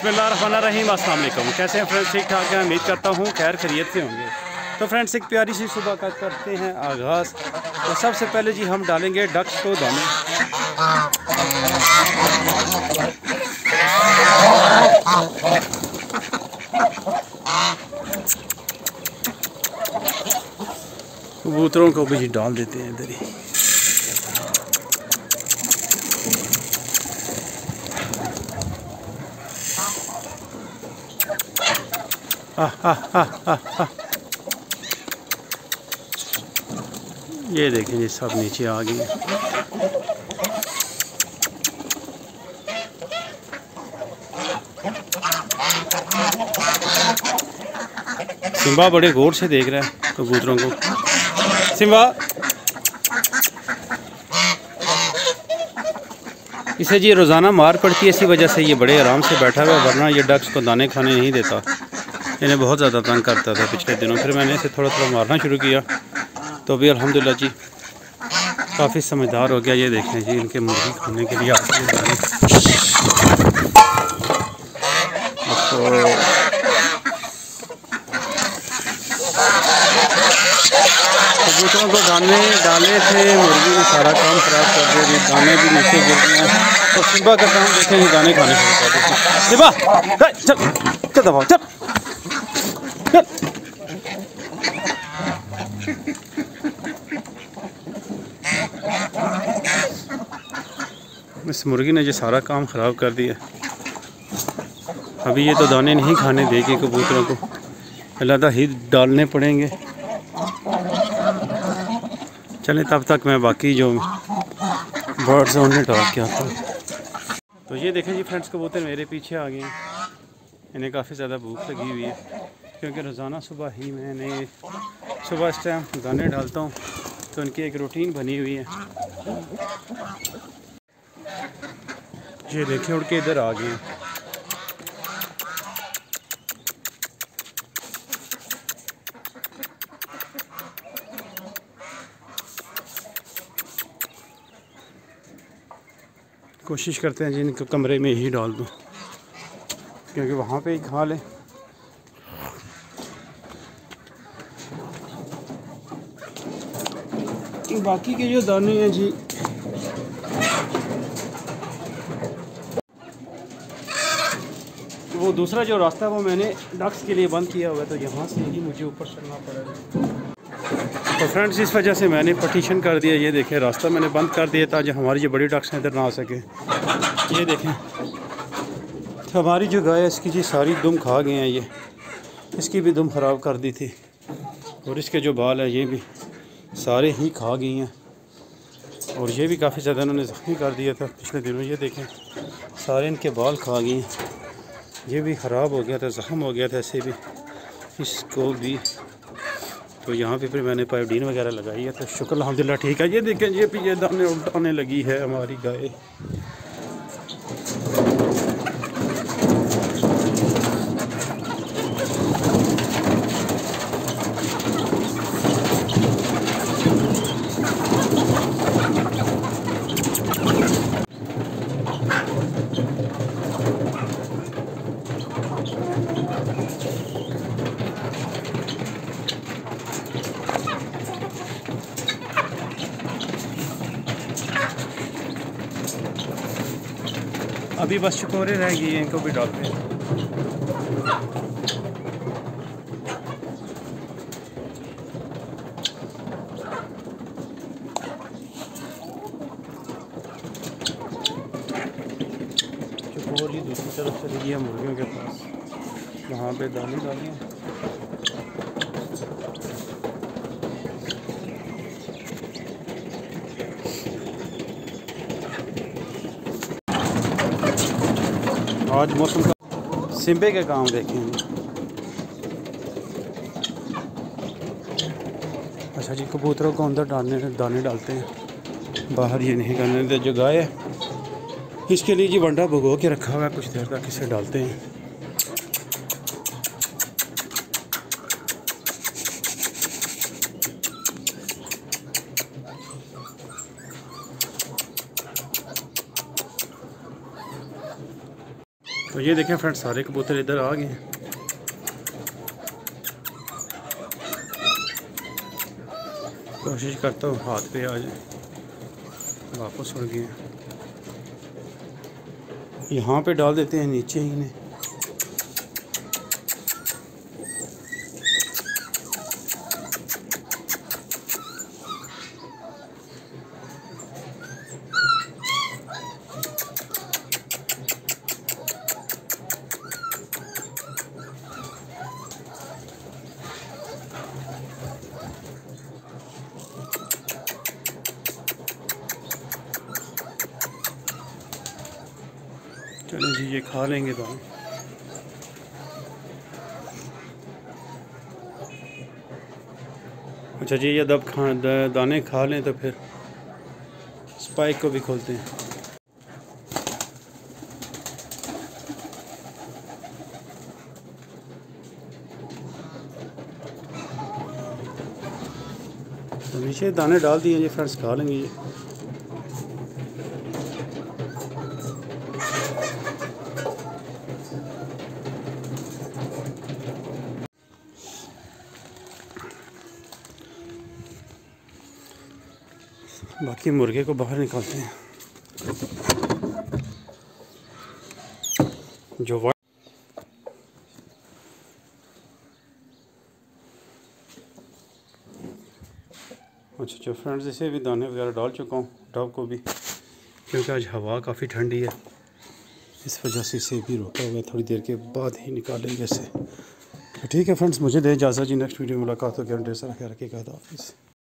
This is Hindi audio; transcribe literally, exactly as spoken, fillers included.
बिस्मिल्लाहिर्रहमानिर्रहीम, अस्सलाम वालेकुम। कैसे हैं फ्रेंड्स? ठीक ठाक हैं, उम्मीद करता हूँ खैर खैरियत से होंगे। तो फ्रेंड्स एक प्यारी सी सुबह का करते हैं आगाज़। तो सबसे पहले जी हम डालेंगे डक्स को दाने। कबूतरों को भी डाल देते हैं इधर ही। आ, आ, आ, आ, आ। ये देखें जी सब नीचे आ गए। सिम्बा बड़े गौर से देख रहा है कबूतरों को। सिम्बा, इसे जी रोज़ाना मार पड़ती है, इसी वजह से ये बड़े आराम से बैठा हुआ है, वरना ये डक्स को दाने खाने नहीं देता। इन्हें बहुत ज़्यादा तंग करता था पिछले दिनों। फिर मैंने इसे थोड़ा थोड़ा मारना शुरू किया तो अभी अल्हम्दुलिल्लाह जी काफ़ी समझदार हो गया। ये देखें जी इनके मुर्गी खाने के लिए आते हैं। कबूतरों को दाने डाले थे, मुर्गी ने सारा काम खराब कर दिया जी। दाने भी नीचे गिर गए हैं। तो सिम्बा का काम देखें जी, दाने खाने शुरू कर देते हैं। सिम्बा चल चल दबाओ चल चल। इस मुर्गी ने जो सारा काम ख़राब कर दिया। अभी ये तो दाने नहीं खाने देगी कबूतरों को, अलग ही डालने पड़ेंगे। चलें तब तक मैं बाकी जो बर्ड्स हैं उन्हें डाल के आता हूँ। तो ये देखें जी फ्रेंड्स, कबूतर मेरे पीछे आ गए हैं। इन्हें काफ़ी ज़्यादा भूख लगी हुई है, क्योंकि रोज़ाना सुबह ही मैंने सुबह इस टाइम दाने डालता हूँ, तो उनकी एक रूटीन बनी हुई है। ये देखें उड़ के इधर आ गए हैं। कोशिश करते हैं जी इनको कमरे में ही डाल दूँ, क्योंकि वहाँ पे ही खा लें। बाकी के जो दाने हैं जी वो दूसरा जो रास्ता है वो मैंने डक्स के लिए बंद किया हुआ है, तो यहाँ से ही मुझे ऊपर चलना पड़ेगा। तो फ्रेंड्स इस वजह से मैंने पटिशन कर दिया। ये देखें रास्ता मैंने बंद कर दिया ताकि हमारी जो बड़ी डक्स हैं इधर ना आ सके। ये देखें तो हमारी जो गाय है इसकी जी सारी दुम खा गए हैं। ये इसकी भी दुम ख़राब कर दी थी, और इसके जो बाल है ये भी सारे ही खा गई हैं, और ये भी काफ़ी ज़्यादा इन्होंने ज़ख्मी कर दिया था पिछले दिनों। ये देखें सारे इनके बाल खा गए हैं, ये भी ख़राब हो गया था, ज़ख्म हो गया था ऐसे भी इसको भी। तो यहाँ पे फिर मैंने पायोडीन वगैरह लगाई है, तो शुक्र अल्हम्दुलिल्लाह ठीक है। ये देखें ये भी ये दाने उल्टाने लगी है हमारी गाय। अभी बस चकोरे रह गई हैं, इनको भी डालते हैं। चकोरी दूसरी तरफ चली गई है मुर्गियों के पास, वहाँ पे दाने डालिए। आज मौसम का सिम्बे के काम देखेंगे। अच्छा जी कबूतरों को अंदर डालने दाने डालते हैं, बाहर ये नहीं करने देते। जो गाय है इसके लिए जी वंडा भगो के रखा हुआ है, कुछ देर तक इसे डालते हैं। तो ये देखें फ्रेंड्स, सारे कबूतर इधर आ गए हैं। कोशिश करता हूँ हाथ पे आ जाए, वापस उड़ गए। यहाँ पे डाल देते हैं नीचे ही इन्हें। चलो जी, ये खा लेंगे दाने। अच्छा जी, ये जब खा दाने खा लें तो फिर स्पाइक को भी खोलते हैं। तो नीचे दाने डाल दिए जी फ्रेंड्स, खा लेंगे ये। बाकी मुर्गे को बाहर निकालते हैं। जो वाइट अच्छा अच्छा फ्रेंड्स, इसे भी दाने वगैरह डाल चुका हूँ, डब को भी, क्योंकि आज हवा काफ़ी ठंडी है, इस वजह से इसे भी रोका हुआ है। थोड़ी देर के बाद ही निकालेंगे इसे। तो ठीक है फ्रेंड्स, मुझे दे इजाज़त जी। नेक्स्ट वीडियो में मुलाकात होगी। ढेर सारा ख्याल रखिएगा। हाफ़िज़।